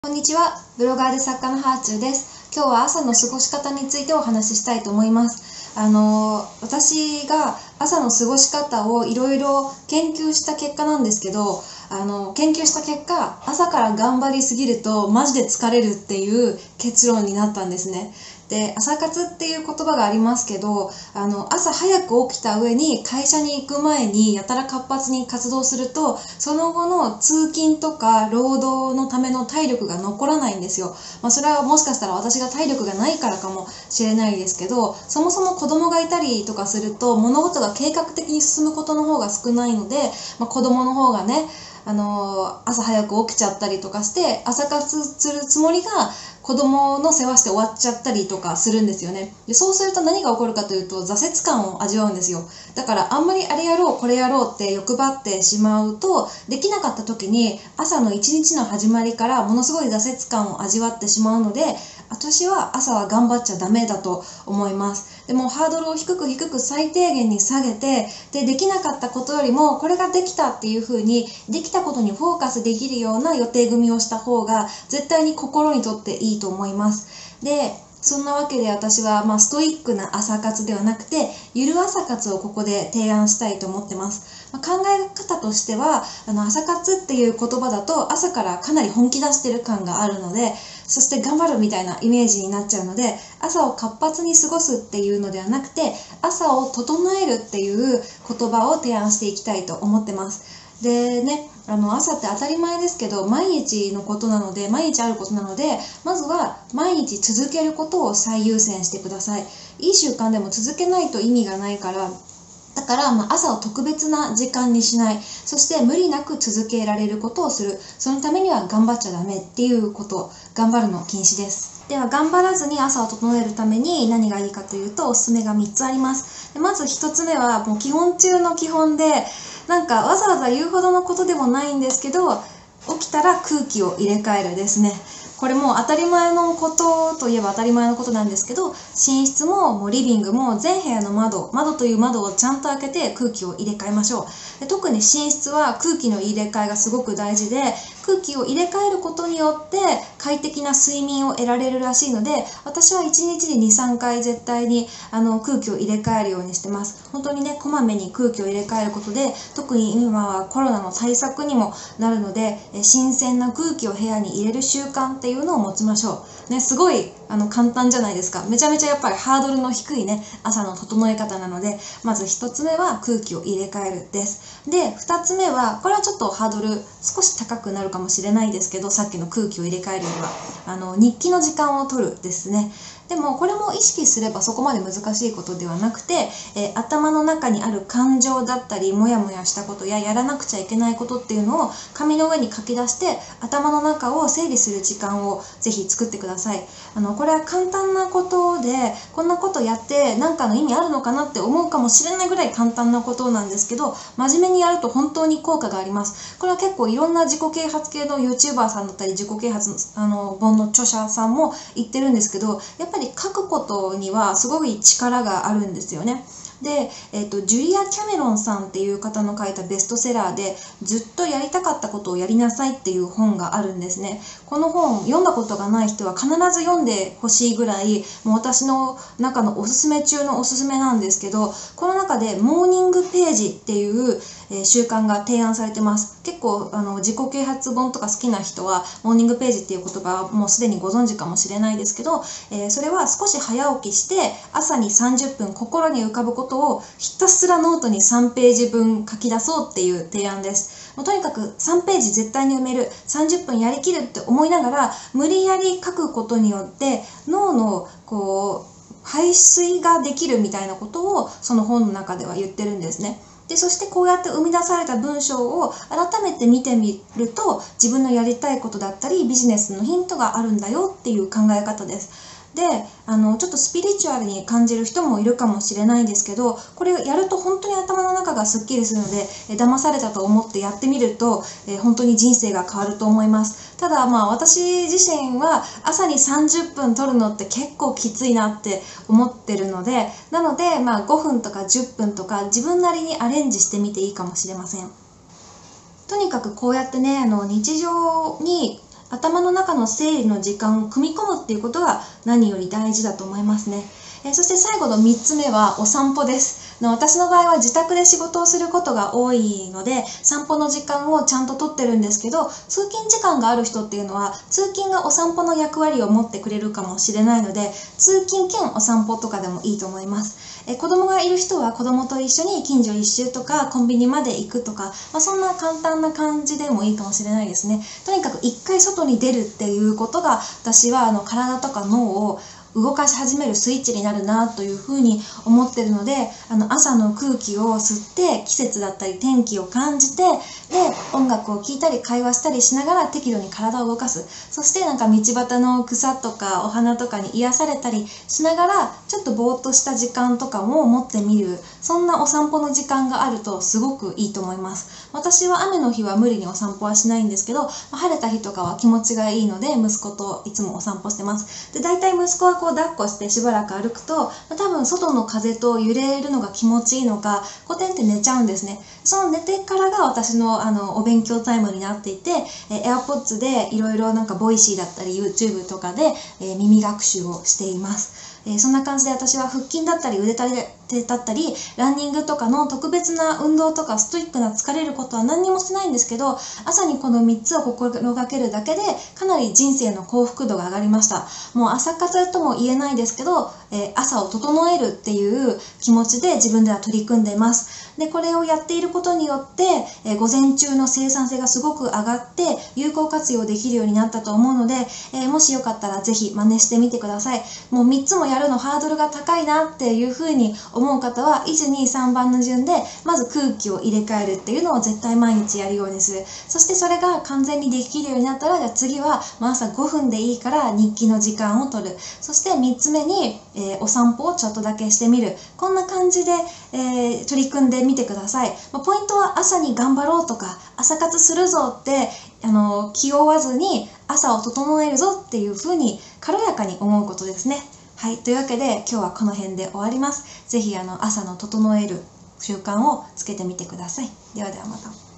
こんにちは、ブロガーで作家のはーちゅーです。今日は朝の過ごし方についてお話ししたいと思います。私が朝の過ごし方をいろいろ研究した結果なんですけど、研究した結果、朝から頑張りすぎるとマジで疲れるっていう結論になったんですね。で、朝活っていう言葉がありますけど、朝早く起きた上に会社に行く前にやたら活発に活動すると、その後の通勤とか労働のための体力が残らないんですよ。それはもしかしたら私が体力がないからかもしれないですけど、そもそも子供がいたりとかすると物事が計画的に進むことの方が少ないので、子供の方がね、朝早く起きちゃったりとかして朝活するつもりが子供の世話して終わっちゃったりとかするんですよね。で、そうすると何が起こるかというと挫折感を味わうんですよ。だからあんまりあれやろうこれやろうって欲張ってしまうと、できなかった時に朝の一日の始まりからものすごい挫折感を味わってしまうので、私は朝は頑張っちゃダメだと思います。でもハードルを低く最低限に下げて、できなかったことよりもこれができたっていう風にできたことにフォーカスできるような予定組みをした方が絶対に心にとっていいと思います。で、そんなわけで私はストイックな朝活ではなくてゆる朝活をここで提案したいと思ってます。考え方としては朝活っていう言葉だと朝からかなり本気出してる感があるので、そして頑張るみたいなイメージになっちゃうので、朝を活発に過ごすっていうのではなくて朝を整えるっていう言葉を提案していきたいと思ってます。でね、朝って当たり前ですけど毎日のことなので、毎日あることなので、まずは毎日続けることを最優先してください。いい習慣でも続けないと意味がないから、だから朝を特別な時間にしない、そして無理なく続けられることをする、そのためには頑張っちゃダメっていうこと、頑張るの禁止です。では頑張らずに朝を整えるために何がいいかというと、おすすめが3つあります。でまず1つ目はもう基本中の基本で、わざわざ言うほどのことでもないんですけど、起きたら空気を入れ替えるですね。これも当たり前のことといえば当たり前のことなんですけど、寝室もリビングも全部屋の窓という窓をちゃんと開けて空気を入れ替えましょう。で、特に寝室は空気の入れ替えがすごく大事で、空気を入れ替えることによって快適な睡眠を得られるらしいので、私は1日に 2,3 回絶対に空気を入れ替えるようにしてます。本当にね、こまめに空気を入れ替えることで、特に今はコロナの対策にもなるので、新鮮な空気を部屋に入れる習慣っていうのを持ちましょう。ね、すごい簡単じゃないですか。めちゃめちゃやっぱりハードルの低いね、朝の整え方なので、まず1つ目は空気を入れ替えるです。で、2つ目は、これはちょっとハードル少し高くなるかもしれないですけど、さっきの空気を入れ替えるよりは、日記の時間を取るですね。でもこれも意識すればそこまで難しいことではなくて、頭の中にある感情だったりモヤモヤしたことややらなくちゃいけないことっていうのを紙の上に書き出して頭の中を整理する時間をぜひ作ってください。これは簡単なことで、こんなことやって何かの意味あるのかなって思うかもしれないぐらい簡単なことなんですけど、真面目にやると本当に効果があります。これは結構いろんな自己啓発系の YouTuber さんだったり自己啓発本の著者さんも言ってるんですけど、やっぱり書くことにはすごい力があるんですよね。で、ジュリア・キャメロンさんっていう方の書いたベストセラーでずっとやりたかったことをやりなさいっていう本があるんですね。この本読んだことがない人は必ず読んでほしいぐらい、もう私の中のおすすめ中のおすすめなんですけど、この中でモーニングページっていう習慣が提案されてます。結構自己啓発本とか好きな人はモーニングページっていう言葉もうすでにご存知かもしれないですけど、それは少し早起きして朝に30分心に浮かぶことをひたすらノートに3ページ分書き出そうっていう提案です。もうとにかく3ページ絶対に埋める、30分やりきるって思いながら無理やり書くことによって脳の排水ができるみたいなことをその本の中では言ってるんですね。で、そしてこうやって生み出された文章を改めて見てみると、自分のやりたいことだったりビジネスのヒントがあるんだよっていう考え方です。で、ちょっとスピリチュアルに感じる人もいるかもしれないんですけど、これやると本当に頭の中がすっきりするので、騙されたと思ってやってみると、本当に人生が変わると思います。ただ私自身は朝に30分取るのって結構きついなって思ってるので、なので5分とか10分とか自分なりにアレンジしてみていいかもしれません。とにかくこうやってね、日常に頭の中の整理の時間を組み込むっていうことが何より大事だと思いますね。そして最後の3つ目はお散歩です。私の場合は自宅で仕事をすることが多いので、散歩の時間をちゃんととってるんですけど、通勤時間がある人っていうのは、通勤がお散歩の役割を持ってくれるかもしれないので、通勤兼お散歩とかでもいいと思います。子供がいる人は子供と一緒に近所一周とかコンビニまで行くとか、そんな簡単な感じでもいいかもしれないですね。とにかく一回外に出るっていうことが、私は体とか脳を動かし始めるスイッチになるなというふうに思ってるので、朝の空気を吸って季節だったり天気を感じて、で音楽を聴いたり会話したりしながら適度に体を動かす。そして道端の草とかお花とかに癒されたりしながら、ちょっとぼーっとした時間とかも持ってみる、そんなお散歩の時間があるとすごくいいと思います。私は雨の日は無理にお散歩はしないんですけど、晴れた日とかは気持ちがいいので息子といつもお散歩してます。で、大体息子は抱っこしてしばらく歩くと、多分外の風と揺れるのが気持ちいいのか、コテンって寝ちゃうんですね。その寝てからが私のお勉強タイムになっていて、AirPods でいろいろボイシーだったり YouTube とかで、耳学習をしています。そんな感じで私は腹筋だったり腕立てだったりランニングとかの特別な運動とかストイックな疲れることは何にもしないんですけど、朝にこの3つを心がけるだけでかなり人生の幸福度が上がりました。もう朝活とも言えないですけど、朝を整えるっていう気持ちで自分では取り組んでいます。で、これをやっていることによって、午前中の生産性がすごく上がって有効活用できるようになったと思うので、もしよかったらぜひ真似してみてください。もう3つもやるのハードルが高いなっていうふうに思う方は、1、2、3番の順でまず空気を入れ替えるっていうのを絶対毎日やるようにする。そしてそれが完全にできるようになったら、じゃあ次は朝5分でいいから日記の時間を取る。そして3つ目に、お散歩をちょっとだけしてみる。こんな感じで、取り組んでみてください。ポイントは朝に頑張ろうとか朝活するぞって気負わずに朝を整えるぞっていう風に軽やかに思うことですね。はい、というわけで今日はこの辺で終わります。ぜひ朝の整える習慣をつけてみてください。ではではまた。